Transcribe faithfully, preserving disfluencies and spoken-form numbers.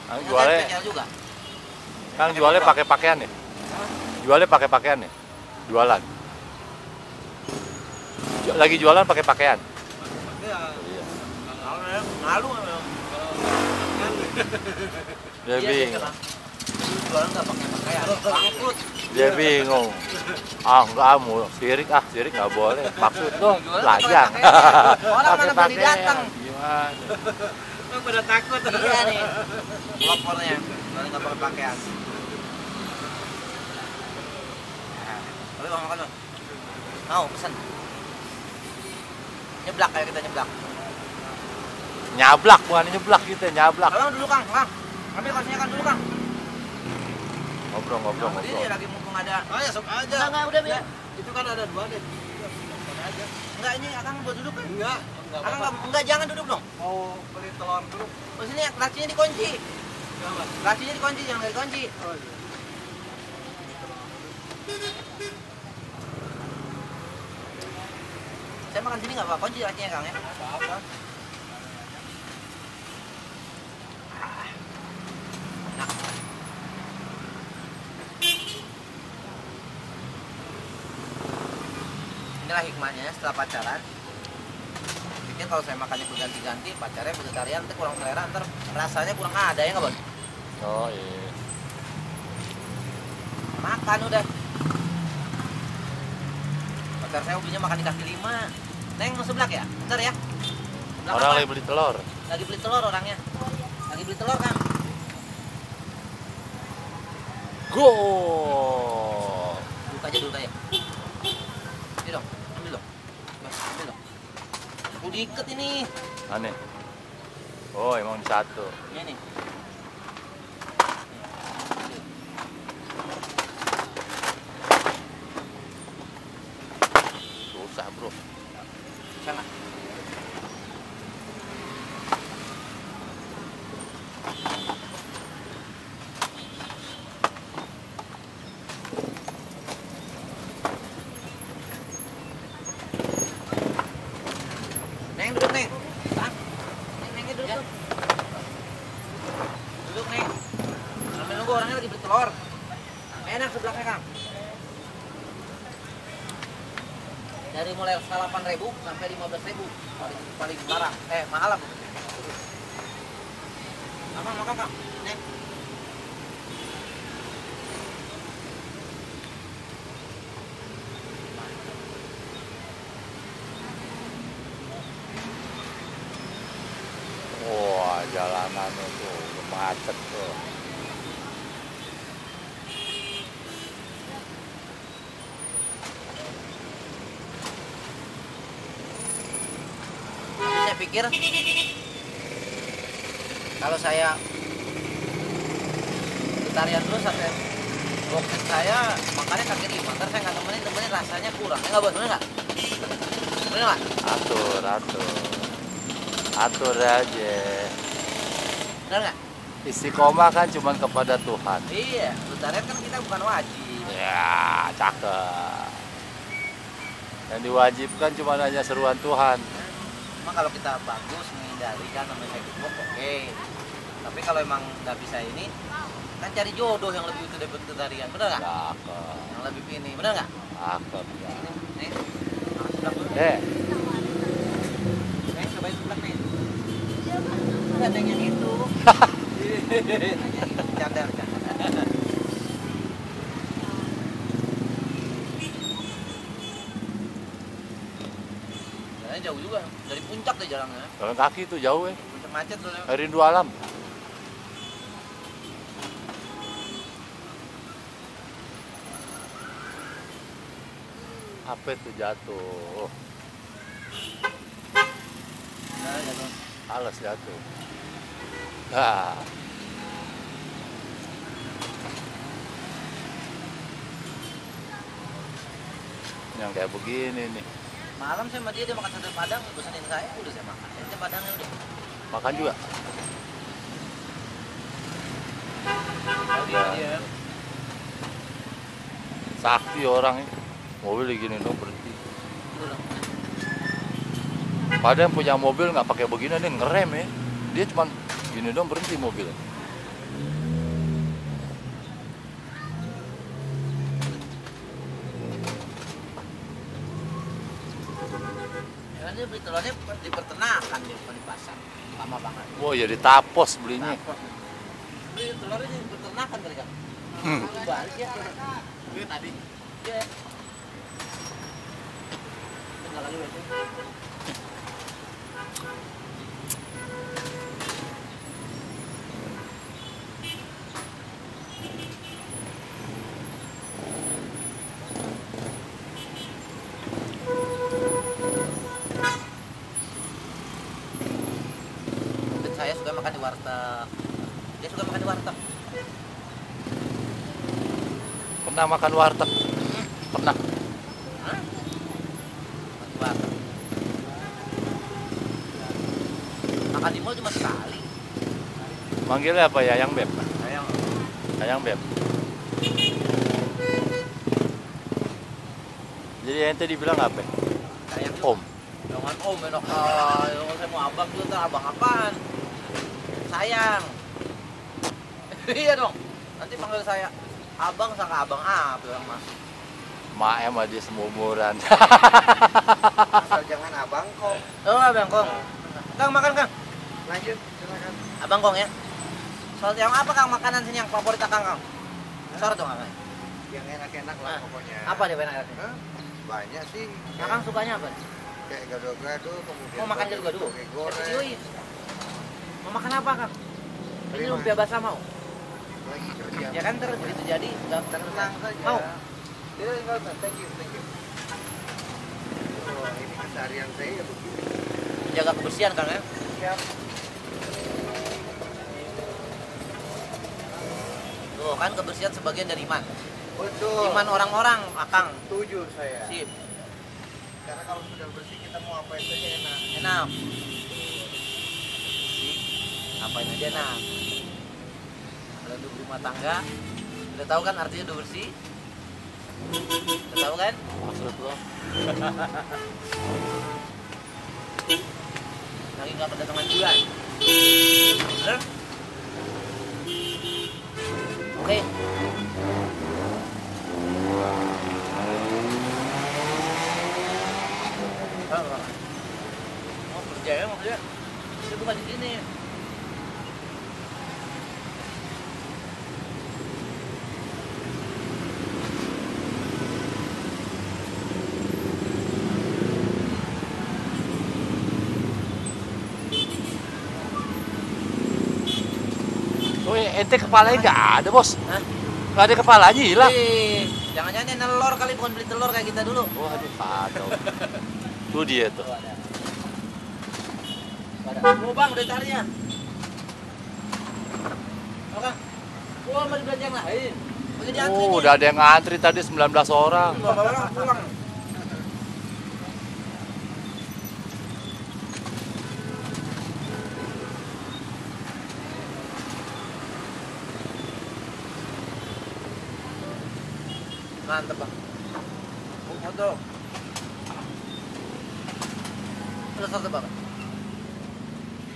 Kang jualnya juga. Kang jualnya pakai pakaian ya? Jualnya pakai pakaian ya? Jualan. Lagi jualan pakai pakaian. Iya. Malu memang. Dia bingung. Jualan nggak pakai pakaian. Bangkrut. Dia bingung. Ah enggak mau sirik ah sirik nggak boleh. Maksud dong lajang. Orang mana berani datang? Gimana? Orang pada takut. Iya nih. Lopornya. Kalau nggak pakai pakaian. Boleh bang makan bang? Mau pesan? Nyeblak kayak kita nyeblak. Nyablak bukan nyeblak gitu, nyablak. Kalau dulu Kang, Kang. Ambil kosnya kan dulu Kang. Ngobrol ngobrol Nah, ngobrol. ini lagi mumpung ada. Oh ya sok aja. Enggak, enggak udah biar. Itu kan ada dua deh. Makan aja. Enggak ini Akang buat duduk kan? Enggak, enggak Akang apa-apa. enggak, enggak jangan duduk dong. Mau beli telur dulu. Oh sini lacinya dikunci. Enggak, Lacinya dikunci, jangan nggak dikunci. oh iya. Saya makan sini nggak apa-apa, kunci lacinya Kang ya. Apa-apa. Inilah hikmahnya setelah pacaran. Pikir kalau saya makannya berganti-ganti, pacarnya vegetarian, nanti kurang selera, ntar rasanya kurang ada ya nggak bos? Oh iya. Makan udah. Pacar saya hobinya makan di kaki lima. Neng mau seblak ya? Bentar ya. Seblak Orang apa? lagi beli telur. Lagi beli telur orangnya. Lagi beli telur Kang. Go. Buka aja dulu aja. Ini dong, ambil dong. Mas, ambil dong. Udah diikat ini. Aneh. Oh emang di satu. Ini nih. Susah bro. Sana. Neng duduk Neng. Bang. Neng, Neng duduk. Duduk. Duduk Neng. Sambil nunggu orangnya lagi beli telur. Enak sebelahnya Kang. Dari mulai delapan ribu sampai lima belas ribu paling paling larang. Eh mahal lah. Apa makan Kang? Neng. Wah jalanan itu macet tuh. Tapi saya pikir kalau saya vegetarian terus sampai bokset saya makannya kaki lima, ntar saya nggak temenin temenin rasanya kurang. Ya nggak bos, bener nggak? Bener nggak? Atur atur. Atur aja. Bener nggak? Istiqomah kan cuma kepada Tuhan. Iya, vegetarian kan kita bukan wajib. Ya cakep. Yang diwajibkan cuma hanya seruan Tuhan. Cuma kalau kita bagus menghindari kan namanya sakit box, oke. Tapi kalau emang nggak bisa ini, kan cari jodoh yang lebih utuh dari vegetarian, bener nggak? Cakep. Yang lebih ini, bener nggak? Cakep ya. Nih, nih, makan sebelah dulu. Eh, Nih, cobain sebelah nih. Nggak ada yang itu. Bercanda, bercanda. Jalannya jauh juga, dari puncak deh jalannya. jalan kaki tuh jauh ya. Puncak macet tuh. Rindu alam. Apa itu jatuh? Nah, jatuh. Alas jatuh. Nah, yang kayak begini nih. Malam saya sama dia, dia makan sate padang, pesanin saya, udah saya makan. Sate padangnya udah. Makan juga. Dia, dia. Sakti orang ini. Mobil gini dong berhenti. Udah. Padahal yang punya mobil nggak pakai begini nih ngerem ya. Dia cuma gini dong berhenti mobil. Ya, dia beli telurnya di peternakan dia, bukan di pasar. Lama banget. Wah, ya ditapos belinya. Beli telurnya di peternakan kali kan? Hmm. Balik ya. Dia tadi. Iya. Tinggal lagi berarti. Saya suka makan di warteg. Dia suka makan di warteg. Pernah makan warteg? Pernah. Hah? Makan di warteg. Makan di mall cuma sekali. Manggilnya apa ya, Yang Beb? Sayang. Ayang Beb. Jadi ente dibilang apa? Sayang. Om. Jangan om, enak. Ah, saya mau abang juga, abang apaan? Sayang. Iya dong. Nanti panggil saya abang sama abang ah, bilang mas. Mak emang dia seumuran. Asal jangan abang kok. Oh, abang kong. Kang makan kang. Lanjut, silakan. Abang kong ya. Soal yang apa kang makanan sini yang favorit kang kang? Sorot dong kang. Yang enak-enak lah Ah, pokoknya. Apa dia enak? Hah? Banyak sih. Kakang sukanya apa? Kayak gado-gado, kemudian Mau makan gado-gado? toge goreng. Yoi. Mau makan apa kang? Ini Terima. lumpia basah mau? Lagi kerja. Ya kan terus begitu jadi nggak Tenang saja. Mau? Ya, enggak usah. Thank you, thank you. Oh, ini keseharian saya ya begini. Jaga kebersihan kang ya. Siap. Tuh kan kebersihan sebagian dari iman. Betul. Iman orang-orang akang. Setuju saya. Sip. Karena kalau sudah bersih kita mau apain saja enak. Enak. Sip. Apain aja enak. Kalau untuk rumah tangga, udah tahu kan artinya udah bersih? Udah tahu kan? Maksud lo? Lagi nggak kedatangan bulan. Bener? Oke. Mau kerja ya maksudnya? Dia bukan di sini. Oh, ente kepalanya nggak ada, Bos. Hah? Nggak ada kepalanya, hilang. Ih, jangan-jangan dia nelor kali, bukan beli telur kayak kita dulu. Waduh, kacau. Tuh dia tuh. Tuh ada. Ada. Oh bang, udah carinya. Oke. Oh, mau belanja yang lain. Udah diantri Oh, nih. udah ada yang ngantri tadi sembilan belas orang. Pulang, pulang. Mantap bang. Oh, foto. Terus foto bang.